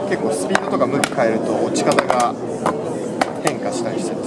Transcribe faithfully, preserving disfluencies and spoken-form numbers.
結構スピードとか向き変えると落ち方が変化したりしてて。